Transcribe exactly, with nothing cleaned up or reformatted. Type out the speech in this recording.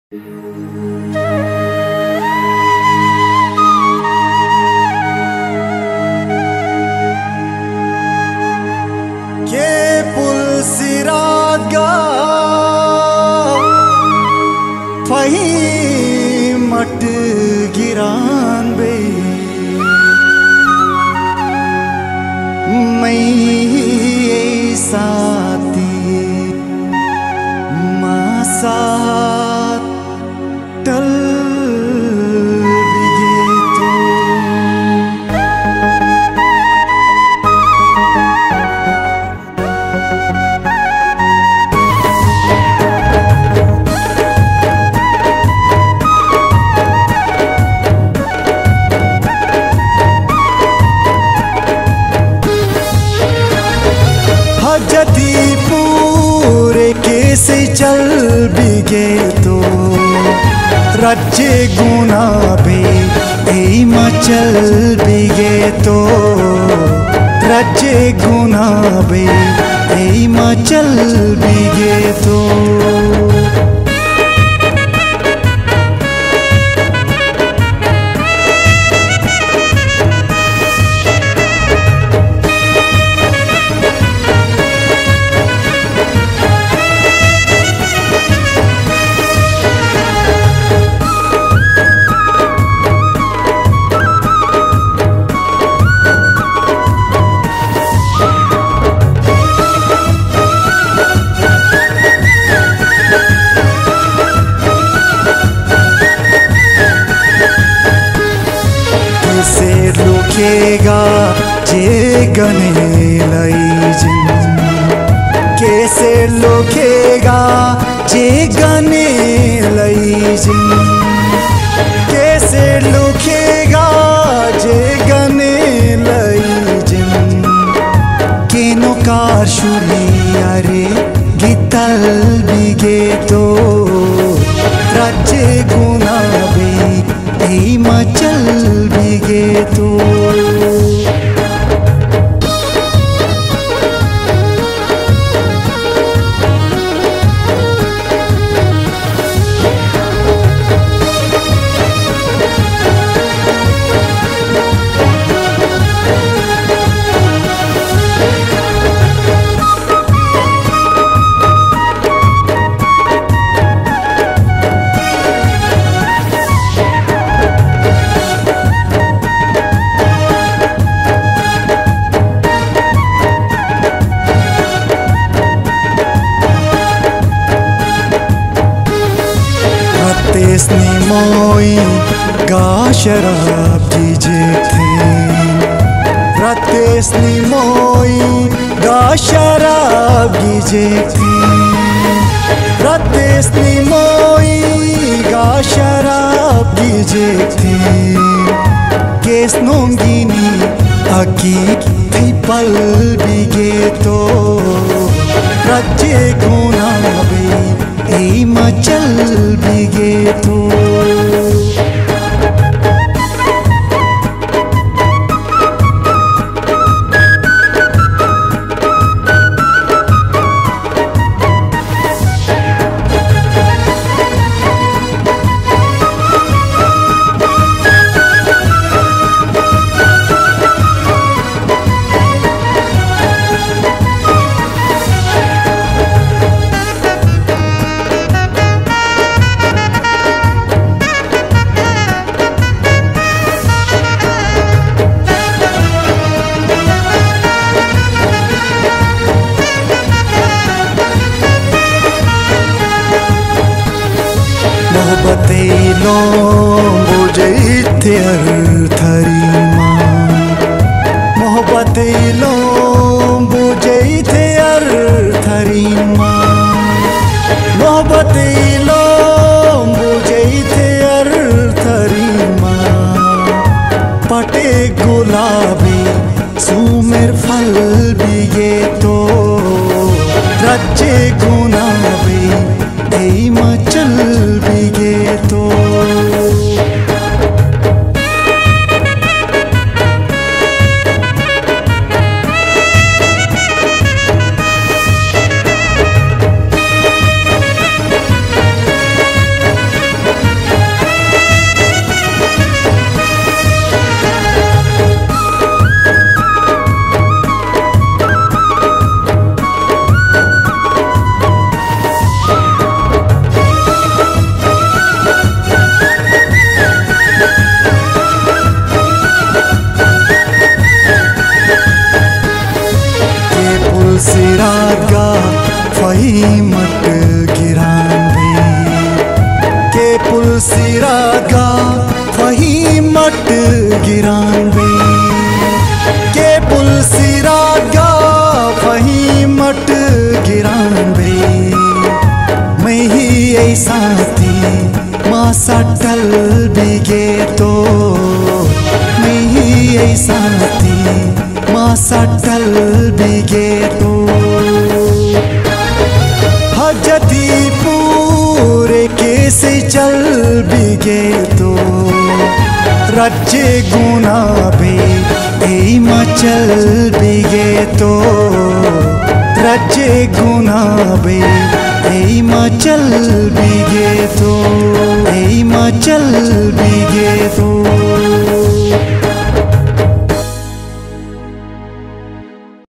मट गिरान बे मैं साथी मासा टल जदी पूरे कैसे चल बिगे तो रज्जे गुना बे ए मचल बिगे तो रज्जे गुना बे ए मचल बिगे तो कैसे लुकेगा जे गने लईजिन कैसे लुकेगा जे गने लईजिन कैसे लुकेगा जे गने लईजिन केनो कार शुरी अरे गितल बिगे तो राज्य गुना बे ए मचल बिगे तो तेसनी मोई गा शराब कीजे थे रतेसनी मोई गा शराब कीजे थे रतेसनी मोई गा शराब कीजे थे केस नोंगिनी अकी थी पल बिगे तो रज्जे गुना बे ए मचल बिगे तो बतेलो बुझे थरी माँ मोहब्बतेलो बुझे थरी माँ मोहब्बतेलो बुझे थरी माँ पटे गुलाबी सुमेर फल बिगे तो रज्जे गुना बे ए मचल बिगे तो सिरागा वही मट गिरान बे के पुल सिरागा वही मट गिरान बे मैं ही ऐसा थी मासा टल बिगे तो मैं ही ऐसा थी मासा टल बिगे तो हजती पूरे कैसे चल बिगे तो रज्जे गुना बे ए मचल बिगे तो रज्जे गुना बे ए मचल बिगे तो ए मचल बिगे तो